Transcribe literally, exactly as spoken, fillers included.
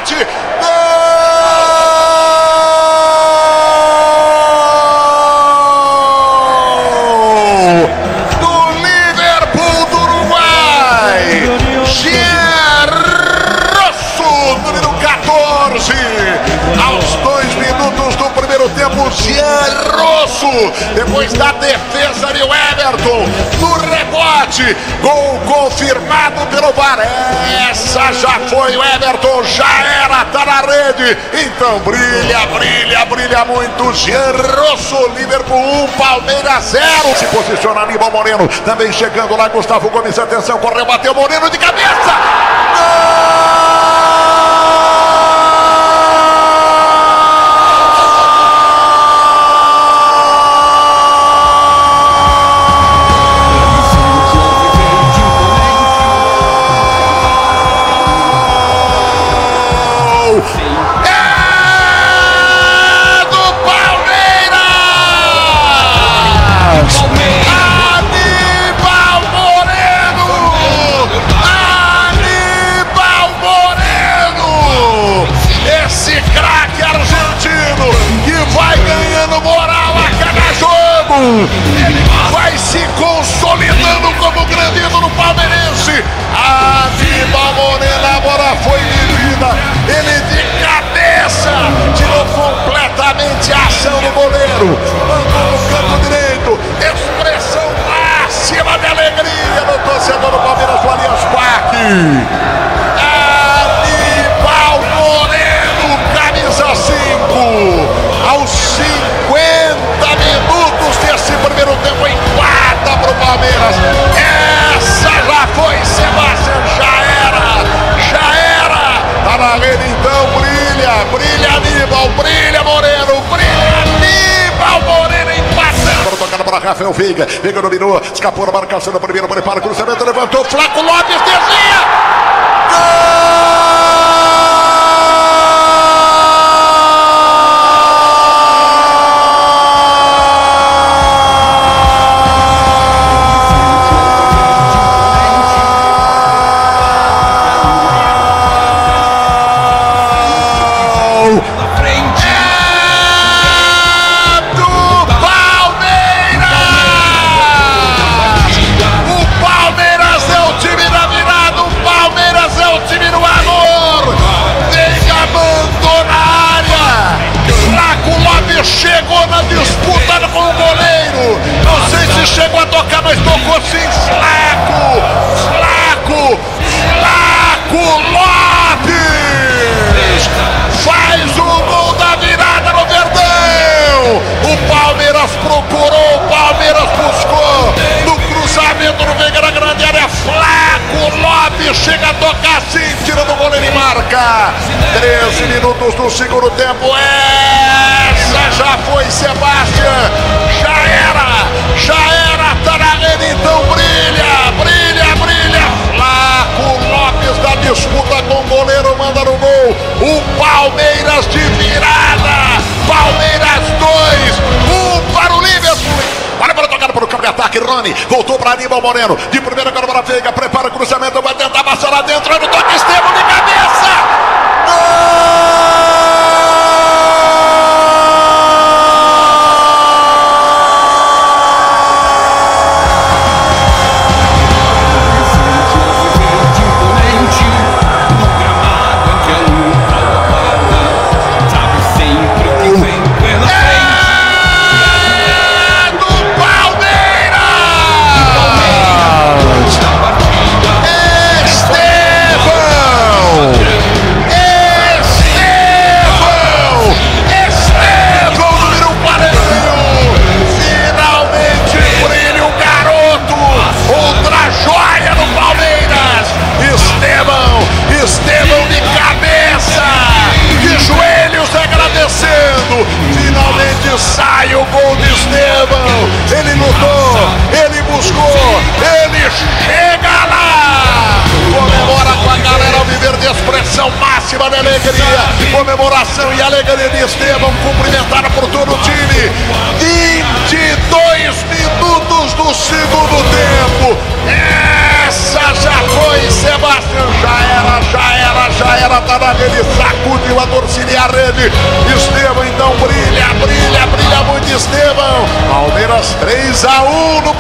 rebote. Gol! Tempo, Jean Rosso, depois da defesa de Everton, no rebote, gol confirmado pelo V A R. Essa já foi, o Everton já era, tá na rede, então brilha, brilha, brilha muito. Jean Rosso, Liverpool um, Palmeiras zero. Se posiciona Aníbal Moreno, também chegando lá, Gustavo Gomes, atenção, correu, bateu Moreno de cabeça, gol! Ele vai se consolidando como grande ídolo palmeirense. Aníbal Moreno, a bola foi vivida, ele de cabeça tirou completamente a ação do goleiro, mandou no canto direito, expressão máxima de alegria no torcedor do Palmeiras do Allianz Parque. Aníbal Moreno, camisa cinco, aos cinquenta minutos desse primeiro tempo, empata para o Palmeiras. Essa já foi, Sebastião, já era, já era. Tá na rede então, brilha, brilha Aníbal, brilha Moreno, brilha Aníbal Moreno, empatando. Tocando para Rafael Veiga, Veiga dominou, escapou na marcação da primeira, prepara o cruzamento, levantou, Flaco Lopes, desvia, gol! Chegou na disputa com o goleiro, não sei se chegou a tocar, mas tocou sim. Flaco, Flaco, Flaco Lopes faz o gol da virada no Verdão. O Palmeiras procurou, o Palmeiras buscou no cruzamento no Veiga na grande área. Flaco Lopes chega a tocar sim, tirando o goleiro e marca. treze minutos do segundo tempo. Essa já foi, Sebastião, já era, já era, tá na rede, então brilha, brilha, brilha. Flaco Lopes da disputa com o goleiro, manda no gol. O Palmeiras de virada, Palmeiras dois, um para o Liverpool. Olha para tocar para o campo de ataque, Rony, voltou para Aníbal Moreno, de primeira agora para Veiga, prepara o cruzamento, vai tentar passar lá dentro, no toque extremo de cabeça, gol! Estevão de cabeça, de joelhos agradecendo. Finalmente sai o gol de Estevão. Ele lutou, ele buscou, ele chega lá. Comemora com a galera Alviverde, expressão máxima de alegria. Comemoração e alegria de Estevão, cumprimentada por todo o time. vinte e dois minutos do segundo tempo. Essa já foi, Sebastião, já era, já era, já era, tá na rede, saca. a torcida e a rede. Estevão então brilha, brilha, brilha muito Estevão. Palmeiras três a um no